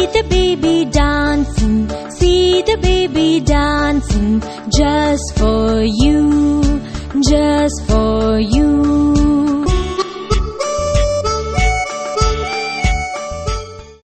See the baby dancing, see the baby dancing, just for you.